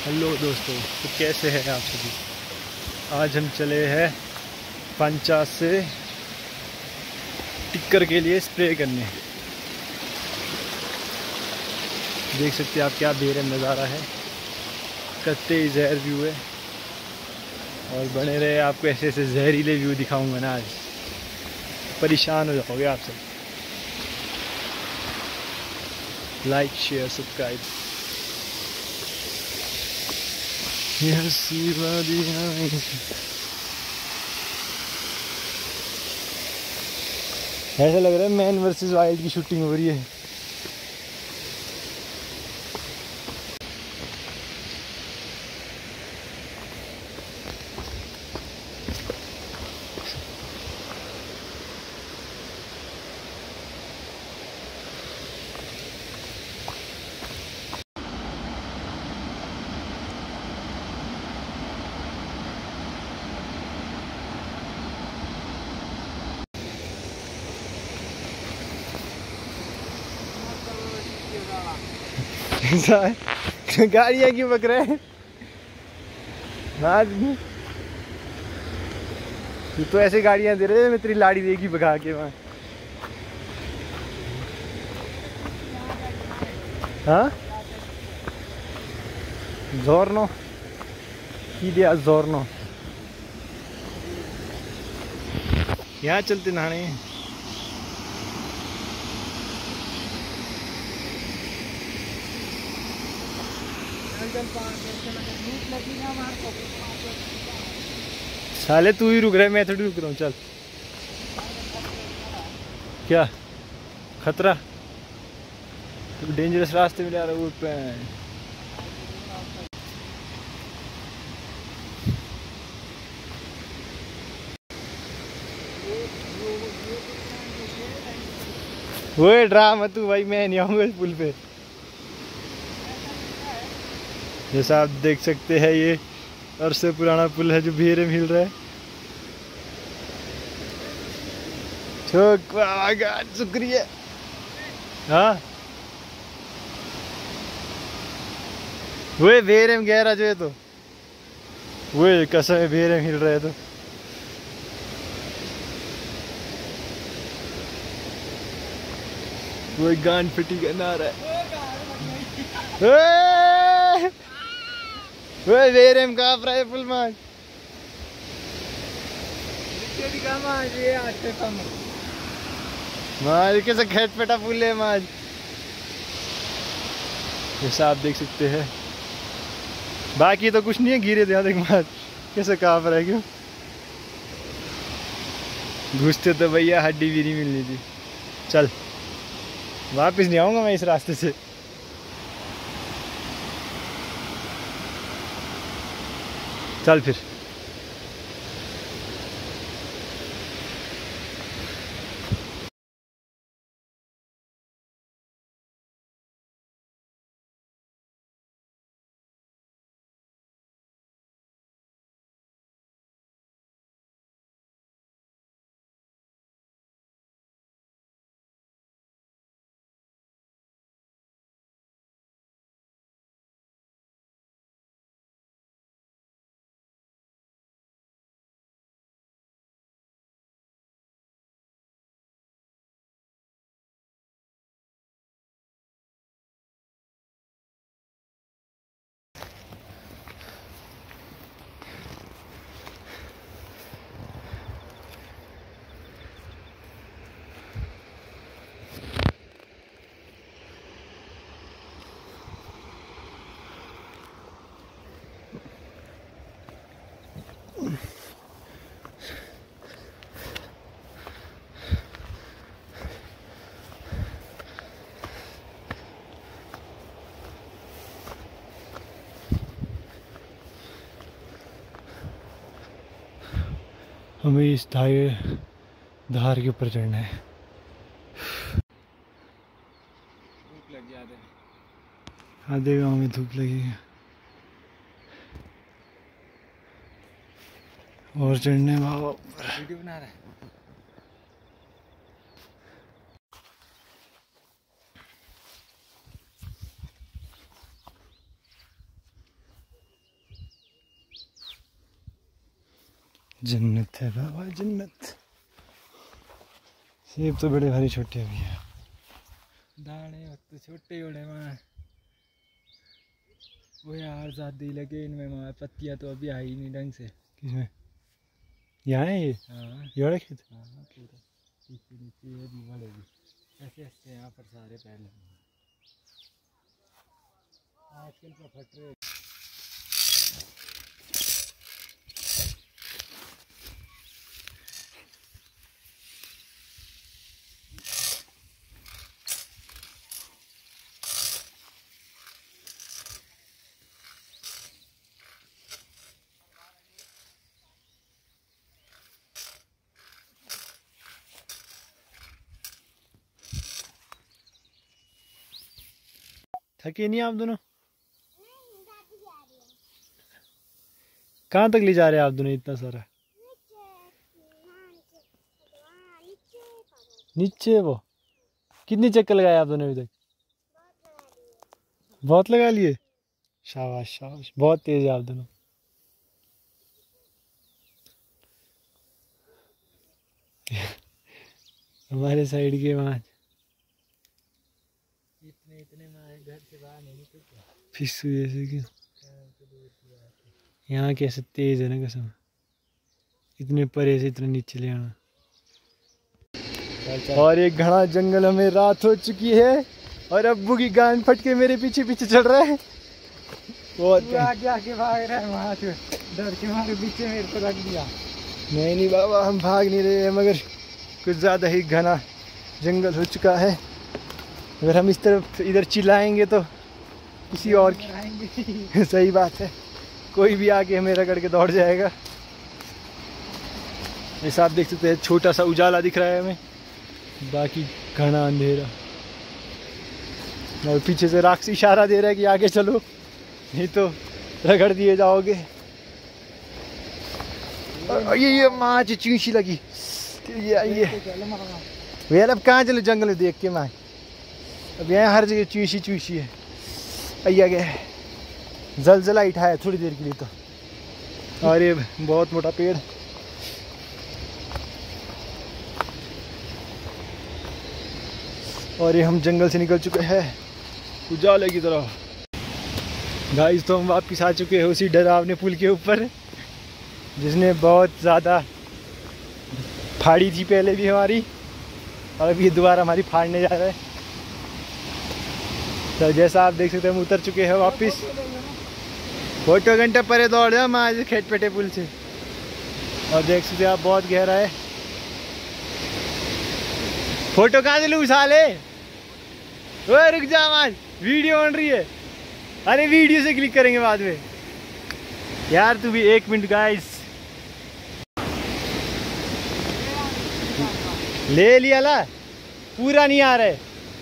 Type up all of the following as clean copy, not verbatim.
Hello दोस्तों, तो कैसे हैं आप सभी। आज हम चले हैं पंचा से टिक्कर के लिए स्प्रे करने। देख सकते हैं आप क्या बेरहम नज़ारा है, कत्ते जहर व्यू है। और बने रहे, आपको ऐसे ऐसे जहरीले व्यू दिखाऊंगा ना, आज परेशान हो जाओगे आप सब। Like share subscribe. ऐसा लग रहा है मैन वर्सेस वाइल्ड की शूटिंग हो रही है। गाड़ियाँ क्यों बक रहे हैं आदमी। तू तो ऐसे गाड़ियाँ दे रहे हैं, मैं तेरी लाड़ी देगी भगा के वहाँ। हाँ जोरनो की दिया जोरनो। यहाँ चलते नहाने। साले तू ही रुक रहा है, मैं थोड़ी रुक रहा हूँ। चल क्या खतरा, तू डेंजरस रास्ते में जा रहा है पे। वो डरा मत तू भाई, मैं नहीं आऊँगा इस पुल पे। जैसा आप देख सकते हैं, ये अरसे पुराना पुल है जो भेरे में हिल रहा है। शुक्रिया। हाँ वो भेरे में गहरा जो है, तो वो कसम भेरे में हिल रहा है। तो वो गान फिटी का नारा है। वो भेरे में काँप रहा है पुल मार। मार कैसे खेत पेटा पुल है मार। जैसा आप देख सकते हैं, बाकी तो कुछ नहीं है, गिरे ध्यान देख मार कैसे काँप रहा है। क्यों घुसते तो भैया हड्डी भी नहीं मिलनी थी। चल वापस नहीं आऊँगा मैं इस रास्ते से। चल फिर। हमें इस धार के ऊपर चढ़ना है। धूप लग गया, आधे गाँव में धूप लगेगी और चढ़ने बाबा। वीडियो बना रहा है। जन्नत है बाबा जन्नत। सेब तो बड़े भारी छोटे अभी है। दाने तो छोटे होने वहाँ वो यार ज्यादा ही लगे इनमें। वहाँ पत्तियाँ तो अभी आई नहीं ढंग से। किसमें? यहाँ है ये? हाँ ये वाला खेत? हाँ पूरा नीचे नीचे ये भी बड़े भी ऐसे ऐसे यहाँ पर सारे पहले आजकल का फट रहे। थके नहीं आप दोनों? कहाँ तक ले जा रहे हैं आप दोनों इतना सारा? नीचे वो कितने चक्कर लगाए आप दोनों अभी तक? बहुत लगा लिए। शाबाश शाबाश, बहुत तेज है आप दोनों। हमारे साइड के वहाँ इतने घर से बाहर नहीं निकलते फिसू जैसे कि। यहाँ कैसे तेज है ना कसम, इतने परे से इतने नीचे ले आना। और एक घना जंगल हमें रात हो चुकी है और अब्बू की गांड फट के मेरे पीछे पीछे चल रहा है। बहुत आगे भाग रहा है वहाँ से, डर के मारे पीछे मेरे को रख दिया। नहीं बाबा हम भाग नहीं रहे हैं, मगर कुछ ज़्यादा ही घना जंगल हो चुका है। अगर हम इस तरफ इधर चिल्लाएंगे तो किसी और की सही बात है, कोई भी आके हमें रगड़ के दौड़ जाएगा। ऐसा आप देख सकते हैं छोटा सा उजाला दिख रहा है हमें, बाकी घना अंधेरा। और पीछे से राक्षस इशारा दे रहा है कि आगे चलो नहीं तो रगड़ दिए जाओगे। और ये माँ चूंशी लगी ये यार। अब कहाँ चलो जंगल में देख के माँ, अब यहाँ हर जगह चूंशी चूंशी है। अय्या गया जलजला उठा है थोड़ी देर के लिए तो। और ये बहुत मोटा पेड़, और ये हम जंगल से निकल चुके हैं उजाले की तरफ। गाइस तो हम वापस आ चुके हैं उसी डरावने पुल के ऊपर, जिसने बहुत ज़्यादा फाड़ी थी पहले भी हमारी, और अभी दोबारा हमारी फाड़ने जा रहा है। तो जैसा आप देख सकते हैं हम उतर चुके हैं वापस। फोटो घंटे परे दौड़ जाओ माँ खेटपेटे पुल से। और देख सकते हैं आप बहुत गहरा है। फोटो कहाँ से लूँ साले? ओए रुक जा माँ, वीडियो बन रही है। अरे वीडियो से क्लिक करेंगे बाद में यार, तू भी 1 मिनट। गाइस ले लिया ला, पूरा नहीं आ रहा है।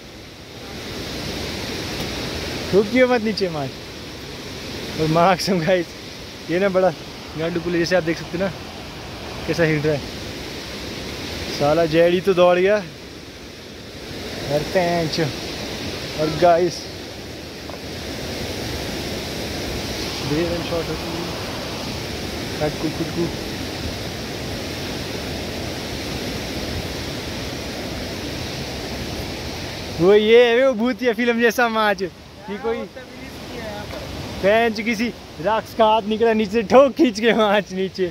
ठोकियो मत नीचे मार। और मार्क्सम गाइस ये ना बड़ा गांडू पुल, जैसे आप देख सकते ना कैसा हिल रहा है। साला जेडी तो दौड़ गया पैंच। और गाइस शॉट वो ये है वो भूतिया फिल्म जैसा माच कि कोई पैंच किसी राक्षस का हाथ निकला नीचे ठोक खींच के माच नीचे।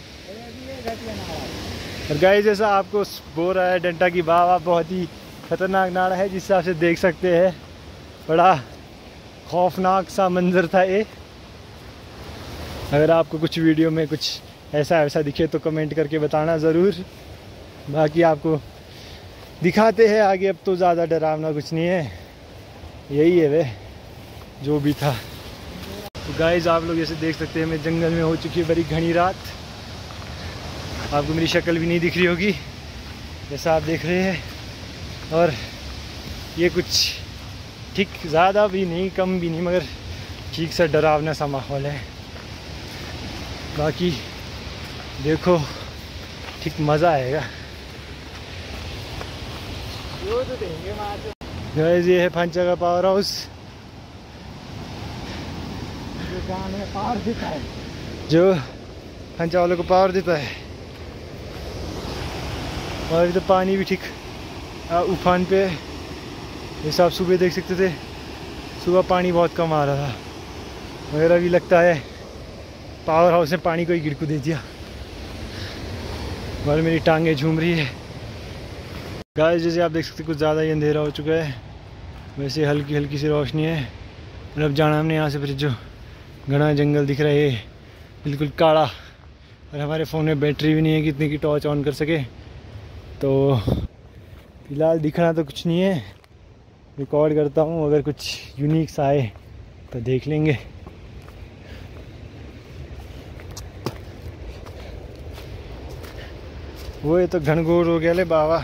और गाइस जैसा आपको बोल रहा है डंटा की बाबा बहुत ही खतरनाक नाड़ा है, जिस हिसाब से देख सकते हैं बड़ा खौफनाक सा मंजर था ये। अगर आपको कुछ वीडियो में कुछ ऐसा वैसा दिखे तो कमेंट करके बताना ज़रूर। बाकी आपको दिखाते हैं आगे। अब तो ज़्यादा डरावना कुछ नहीं है, यही है वे जो भी था। तो गाइस आप लोग जैसे देख सकते हैं मैं जंगल में हो चुकी है बड़ी घनी रात। आपको मेरी शक्ल भी नहीं दिख रही होगी जैसा आप देख रहे हैं। और ये कुछ ठीक ज़्यादा भी नहीं कम भी नहीं, मगर ठीक सा डरावना सा माहौल है। बाकी देखो ठीक मज़ा आएगा। गाइस ये है पंचा का पावर हाउस, जो पंचा वालों को पावर देता है। और अभी तो पानी भी ठीक उफान पे है। जैसे आप सुबह देख सकते थे, सुबह पानी बहुत कम आ रहा था, मगर अभी लगता है पावर हाउस ने पानी को ही गिरकू दे दिया और मेरी टांगें झूम रही है। गाइस जैसे आप देख सकते कुछ ज़्यादा ही अंधेरा हो चुका है, वैसे हल्की हल्की सी रोशनी है। और अब जाना हमने यहाँ से, फिर जो घना जंगल दिख रहा है बिल्कुल काला, और हमारे फ़ोन में बैटरी भी नहीं है कि इतनी की टॉर्च ऑन कर सके, तो फिलहाल दिखना तो कुछ नहीं है। रिकॉर्ड करता हूँ, अगर कुछ यूनिक सा आए तो देख लेंगे। वो ये तो घनघोर हो गया ले बाबा।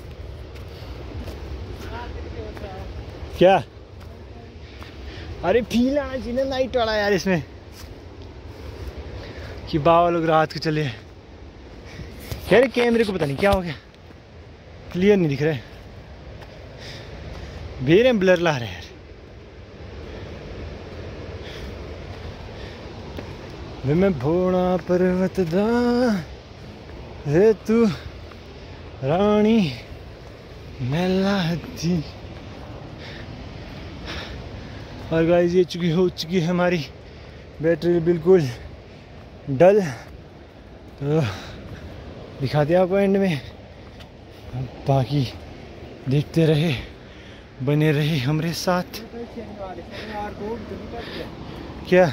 क्या? अरे फील आना चाहिए नाइट वाला यार इसमें, कि बाबा लोग रात को चले। यार कैमरे को पता नहीं क्या हो गया, क्लियर नहीं दिख रहा है, भेरे ब्लर ला रहे यार। वे मैं भोड़ा पर्वत दा है तू रानी मेला दी। और गाइस ये हो चुकी है हमारी बैटरी बिल्कुल डल, तो दिखाते हैं आपको एंड में। बाकी देखते रहे, बने रहे हमारे साथ। क्या?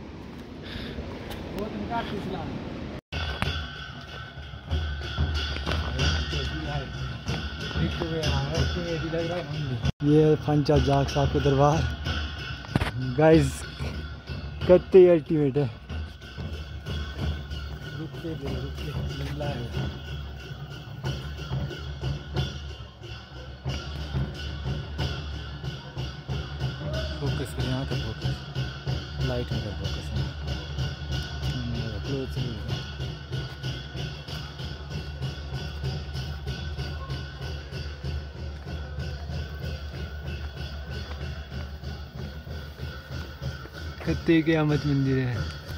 ये फंचा जाग साहब का दरबार गाइस, कत्ते अल्टीमेट है। फोकस कर, यहाँ का फोकस, लाइट में का फोकस है। कत्ते क़यामत मंदिर है।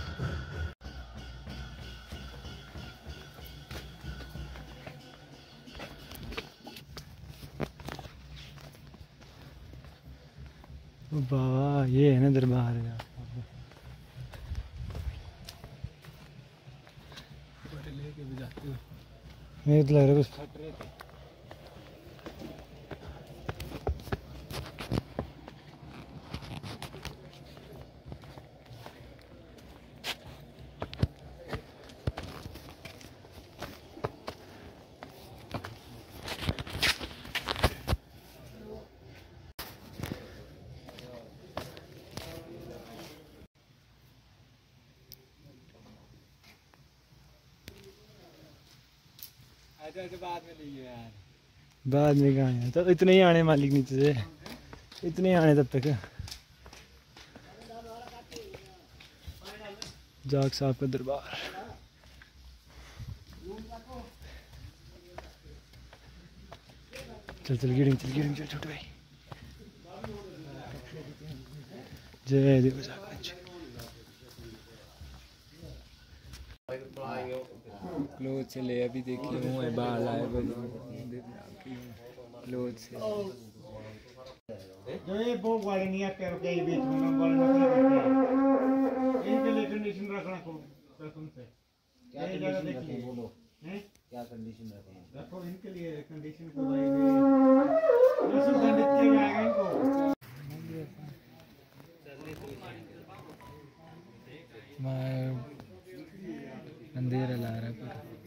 वाह ये है ना दरबार है। मेरे तो लग रहा है कुछ फट रहे थे। बाद में लीजिए यार, बाद में कहाँ है, तो इतने ही आने मालिक नीचे से, इतने ही आने तब तक। जाग साहब का दरबार। चल चल गिरिंग चल छोटे भाई। जय देव सागंज। क्लोज से ले, अभी देखिए मुँह है बाल आए क्लोज से। जो ये भोग वाले नहीं आते हैं कहीं बीच में बोलना इनके लिए कंडीशन रखना को कसम से। क्या कंडीशन रखते हैं बोलो, हैं क्या कंडीशन रखते हैं? रखो इनके लिए कंडीशन को भाई, ये सुगंधित किया जाएगा इनको। मैं अंधेरा ला रहा है पूरा।